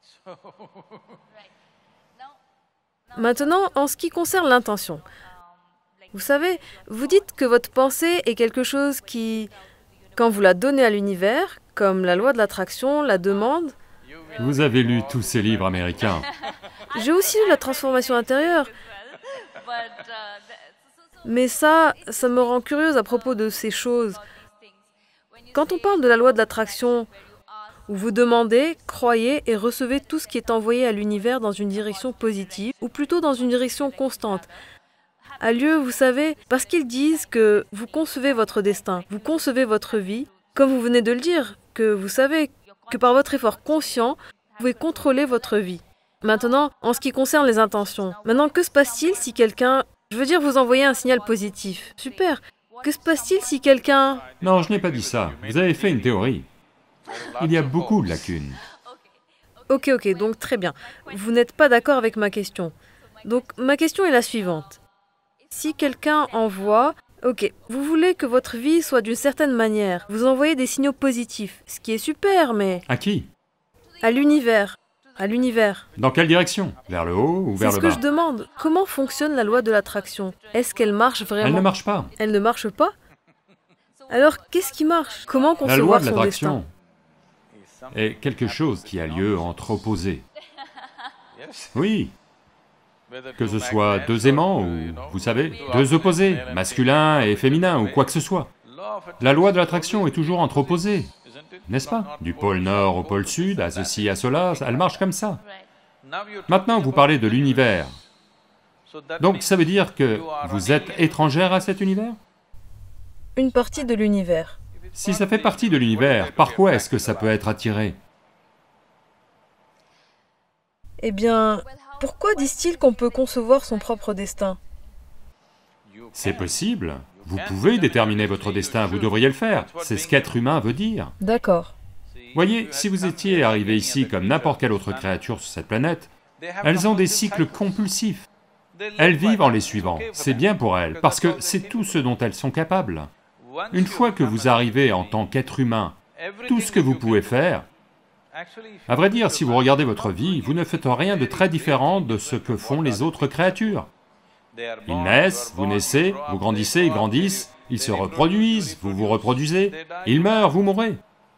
Maintenant, en ce qui concerne l'intention, vous savez, vous dites que votre pensée est quelque chose qui, quand vous la donnez à l'univers, comme la loi de l'attraction, la demande, Vous avez lu tous ces livres américains. j'ai aussi lu la transformation intérieure, mais ça me rend curieuse à propos de ces choses. Quand on parle de la loi de l'attraction, où vous demandez, croyez et recevez tout ce qui est envoyé à l'univers dans une direction positive, ou plutôt dans une direction constante, a lieu, vous savez, parce qu'ils disent que vous concevez votre destin, vous concevez votre vie, comme vous venez de le dire, que vous savez que par votre effort conscient, vous pouvez contrôler votre vie. Maintenant, en ce qui concerne les intentions, maintenant, que se passe-t-il si quelqu'un... Je veux dire, vous envoyez un signal positif. Super. Que se passe-t-il si quelqu'un... Non, je n'ai pas dit ça. Vous avez fait une théorie. Il y a beaucoup de lacunes. Ok, donc très bien. Vous n'êtes pas d'accord avec ma question. Donc, ma question est la suivante. Si quelqu'un envoie... Ok, vous voulez que votre vie soit d'une certaine manière. Vous envoyez des signaux positifs, ce qui est super, mais... À qui? À l'univers. À l'univers. Dans quelle direction? Vers le haut ou vers C'est le ce que bas? je demande. Comment fonctionne la loi de l'attraction? Est-ce qu'elle marche vraiment? Elle ne marche pas. Elle ne marche pas? Alors, qu'est-ce qui marche? Comment La loi concevoir de son l'attraction destin? est quelque chose qui a lieu entre opposés. Oui. Que ce soit deux aimants ou, vous savez, deux opposés, masculin et féminin ou quoi que ce soit. La loi de l'attraction est toujours entre opposés, n'est-ce pas? Du pôle nord au pôle sud, à ceci, à cela, elle marche comme ça. Maintenant, vous parlez de l'univers. Donc ça veut dire que vous êtes étrangère à cet univers? Une partie de l'univers. Si ça fait partie de l'univers, par quoi est-ce que ça peut être attiré? Eh bien, pourquoi disent-ils qu'on peut concevoir son propre destin? C'est possible. Vous pouvez déterminer votre destin, vous devriez le faire. C'est ce qu'être humain veut dire. D'accord. Voyez, si vous étiez arrivé ici comme n'importe quelle autre créature sur cette planète, elles ont des cycles compulsifs. Elles vivent en les suivant, c'est bien pour elles, parce que c'est tout ce dont elles sont capables. Une fois que vous arrivez en tant qu'être humain, tout ce que vous pouvez faire, à vrai dire, si vous regardez votre vie, vous ne faites rien de très différent de ce que font les autres créatures. Ils naissent, vous naissez, vous grandissez, ils grandissent, ils se reproduisent, vous vous reproduisez, ils meurent, vous mourrez.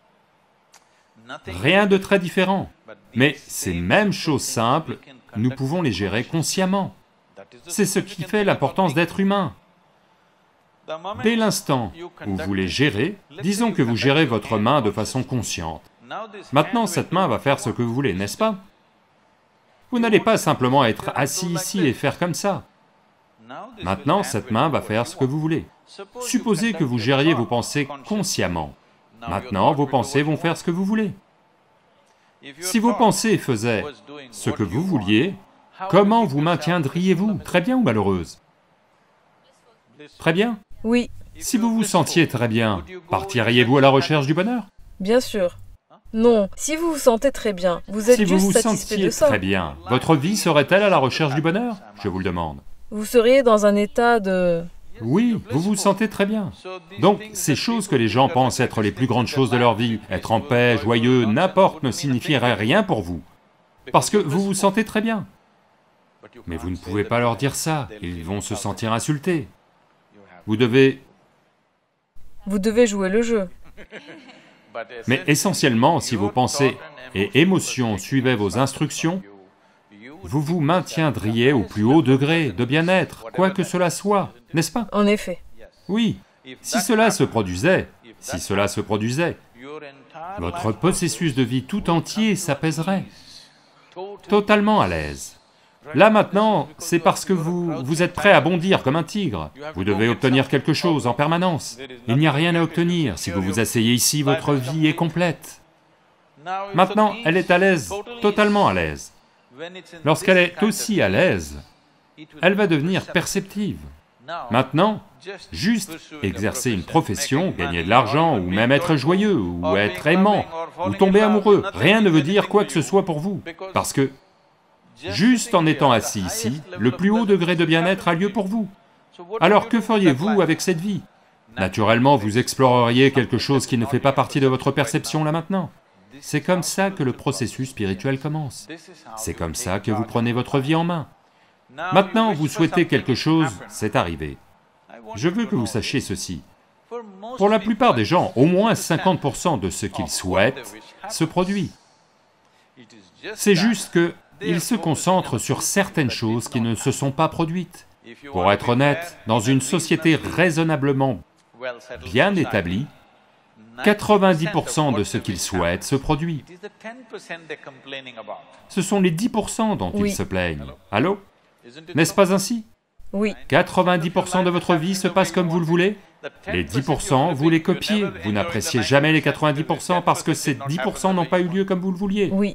Rien de très différent. Mais ces mêmes choses simples, nous pouvons les gérer consciemment. C'est ce qui fait l'importance d'être humain. Dès l'instant où vous les gérez, disons que vous gérez votre main de façon consciente. Maintenant, cette main va faire ce que vous voulez, n'est-ce pas? Vous n'allez pas simplement être assis ici et faire comme ça. Maintenant, cette main va faire ce que vous voulez. Supposez que vous gériez vos pensées consciemment. Maintenant, vos pensées vont faire ce que vous voulez. Si vos pensées faisaient ce que vous vouliez, comment vous maintiendriez-vous? Très bien ou malheureuse? Très bien? Oui, Si vous vous sentiez très bien, partiriez-vous à la recherche du bonheur? bien sûr. Non, si vous vous sentez très bien, vous êtes Si vous juste vous satisfait sentiez de ça. très bien, votre vie serait-elle à la recherche du bonheur? Je vous le demande. Vous seriez dans un état de... Oui, vous vous sentez très bien. Donc, ces choses que les gens pensent être les plus grandes choses de leur vie, être en paix, joyeux, n'importe, ne signifieraient rien pour vous. Parce que vous vous sentez très bien. Mais vous ne pouvez pas leur dire ça, ils vont se sentir insultés. Vous devez... Vous devez jouer le jeu. Mais essentiellement, si vos pensées et émotions suivaient vos instructions, vous vous maintiendriez au plus haut degré de bien-être, quoi que cela soit, n'est-ce pas? En effet. Oui, si cela se produisait, votre processus de vie tout entier s'apaiserait, totalement à l'aise. Là maintenant, c'est parce que vous êtes prêt à bondir comme un tigre. Vous devez obtenir quelque chose en permanence. Il n'y a rien à obtenir. Si vous vous asseyez ici, votre vie est complète. Maintenant, elle est à l'aise, totalement à l'aise. Lorsqu'elle est aussi à l'aise, elle va devenir perceptive. Maintenant, juste exercer une profession, gagner de l'argent, ou même être joyeux, ou être aimant, ou tomber amoureux, rien ne veut dire quoi que ce soit pour vous, parce que juste en étant assis ici, le plus haut degré de bien-être a lieu pour vous. Alors que feriez-vous avec cette vie? Naturellement, vous exploreriez quelque chose qui ne fait pas partie de votre perception là maintenant. C'est comme ça que le processus spirituel commence. C'est comme ça que vous prenez votre vie en main. Maintenant, vous souhaitez quelque chose, c'est arrivé. Je veux que vous sachiez ceci. Pour la plupart des gens, au moins 50% de ce qu'ils souhaitent se produit. C'est juste qu'ils se concentrent sur certaines choses qui ne se sont pas produites. Pour être honnête, dans une société raisonnablement bien établie, 90% de ce qu'ils souhaitent se produit. Ce sont les 10% dont ils se plaignent. Allô? N'est-ce pas ainsi? Oui. 90% de votre vie se passe comme vous le voulez? Les 10%, vous les copiez, vous n'appréciez jamais les 90% parce que ces 10% n'ont pas eu lieu comme vous le vouliez. Oui.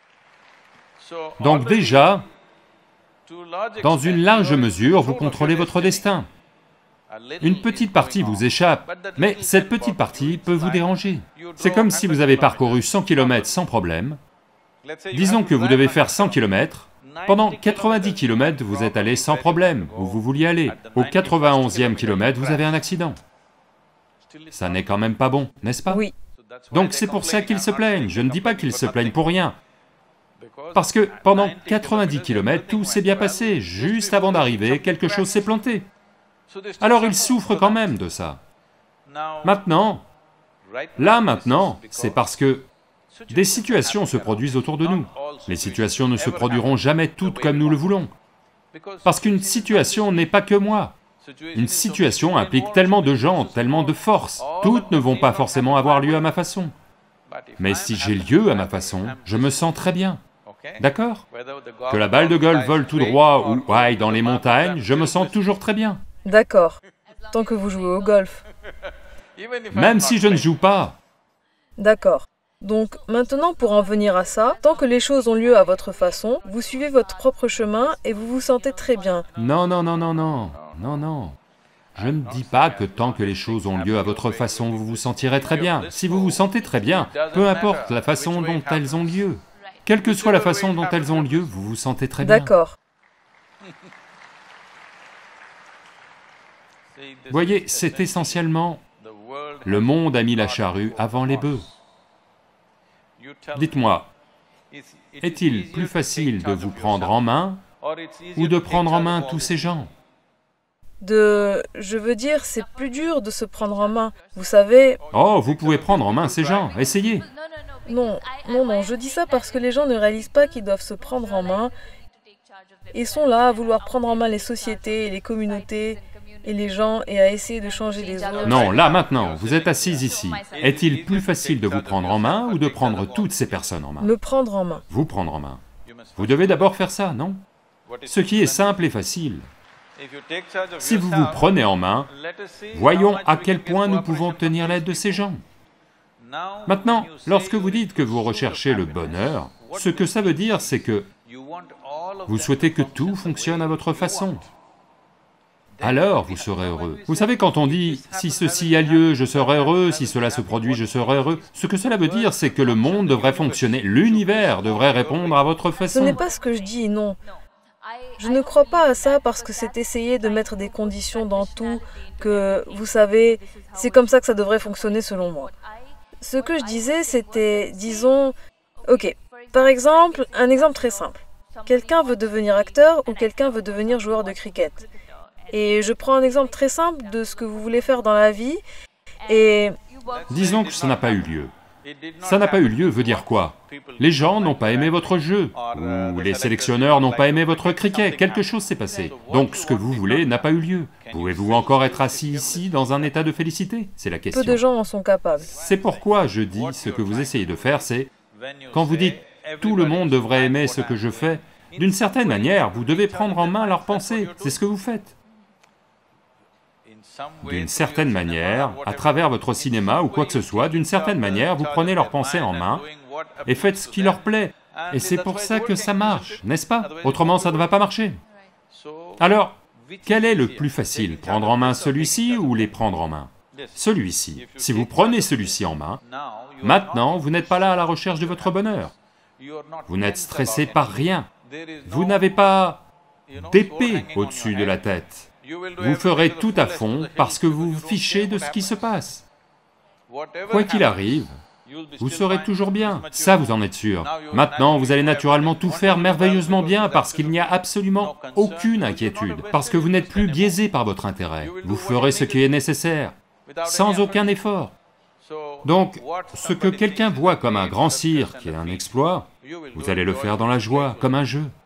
Donc déjà, dans une large mesure, vous contrôlez votre destin. Une petite partie vous échappe, mais cette petite partie peut vous déranger. C'est comme si vous avez parcouru 100 km sans problème. Disons que vous devez faire 100 km, pendant 90 km vous êtes allé sans problème, où vous vouliez aller. Au 91e kilomètre, vous avez un accident. Ça n'est quand même pas bon, n'est-ce pas? Oui. Donc c'est pour ça qu'ils se plaignent, je ne dis pas qu'ils se plaignent pour rien. Parce que pendant 90 km, tout s'est bien passé, juste avant d'arriver, quelque chose s'est planté. Alors ils souffrent quand même de ça. Maintenant, c'est parce que des situations se produisent autour de nous. Les situations ne se produiront jamais toutes comme nous le voulons. Parce qu'une situation n'est pas que moi. Une situation implique tellement de gens, tellement de forces, toutes ne vont pas forcément avoir lieu à ma façon. Mais si j'ai lieu à ma façon, je me sens très bien. D'accord? Que la balle de golf vole tout droit ou aille dans les montagnes, je me sens toujours très bien. D'accord. Tant que vous jouez au golf. Même si je ne joue pas. D'accord. Donc maintenant, pour en venir à ça, tant que les choses ont lieu à votre façon, vous suivez votre propre chemin et vous vous sentez très bien. Non, non, non, non, non, non, non. Je ne dis pas que tant que les choses ont lieu à votre façon, vous vous sentirez très bien. Si vous vous sentez très bien, peu importe la façon dont elles ont lieu. Quelle que soit la façon dont elles ont lieu, vous vous sentez très bien. D'accord. Voyez, c'est essentiellement... Le monde a mis la charrue avant les bœufs. Dites-moi, est-il plus facile de vous prendre en main ou de prendre en main tous ces gens? Je veux dire, c'est plus dur de se prendre en main. Vous savez... Oh, vous pouvez prendre en main ces gens, essayez. Non, non, non, je dis ça parce que les gens ne réalisent pas qu'ils doivent se prendre en main et sont là à vouloir prendre en main les sociétés et les communautés et les gens et à essayer de changer les autres. Non, là maintenant, vous êtes assis ici. Est-il plus facile de vous prendre en main ou de prendre toutes ces personnes en main? Me prendre en main. Vous prendre en main. Vous devez d'abord faire ça, non? Ce qui est simple et facile. Si vous vous prenez en main, voyons à quel point nous pouvons obtenir l'aide de ces gens. Maintenant, lorsque vous dites que vous recherchez le bonheur, ce que ça veut dire, c'est que vous souhaitez que tout fonctionne à votre façon. Alors vous serez heureux. Vous savez, quand on dit « si ceci a lieu, je serai heureux, si cela se produit, je serai heureux », ce que cela veut dire, c'est que le monde devrait fonctionner, l'univers devrait répondre à votre Ce façon. n'est pas ce que je dis, non. Je ne crois pas à ça parce que c'est essayer de mettre des conditions dans tout, que, vous savez, c'est comme ça que ça devrait fonctionner selon moi. Ce que je disais, c'était, disons... Ok, par exemple, un exemple très simple. Quelqu'un veut devenir acteur ou quelqu'un veut devenir joueur de cricket. Et je prends un exemple très simple de ce que vous voulez faire dans la vie, et... Disons que ça n'a pas eu lieu. Ça n'a pas eu lieu veut dire quoi? Les gens n'ont pas aimé votre jeu, ou les sélectionneurs n'ont pas aimé votre cricket, quelque chose s'est passé. Donc ce que vous voulez n'a pas eu lieu. Pouvez-vous encore être assis ici dans un état de félicité? C'est la question. Peu de gens en sont capables. C'est pourquoi je dis, ce que vous essayez de faire, c'est... Quand vous dites « tout le monde devrait aimer ce que je fais », d'une certaine manière, vous devez prendre en main leurs pensées, c'est ce que vous faites. D'une certaine manière, à travers votre cinéma ou quoi que ce soit, d'une certaine manière, vous prenez leurs pensées en main et faites ce qui leur plaît. Et c'est pour ça que ça marche, n'est-ce pas? Autrement, ça ne va pas marcher. Alors, quel est le plus facile, prendre en main celui-ci ou les prendre en main? Celui-ci. Si vous prenez celui-ci en main, maintenant, vous n'êtes pas là à la recherche de votre bonheur. Vous n'êtes stressé par rien. Vous n'avez pas d'épée au-dessus de la tête. Vous ferez tout à fond parce que vous vous fichez de ce qui se passe. Quoi qu'il arrive, Vous serez toujours bien, ça vous en êtes sûr. Maintenant, vous allez naturellement tout faire merveilleusement bien parce qu'il n'y a absolument aucune inquiétude, parce que vous n'êtes plus biaisé par votre intérêt. Vous ferez ce qui est nécessaire, sans aucun effort. Donc, ce que quelqu'un voit comme un grand cirque et un exploit, vous allez le faire dans la joie, comme un jeu.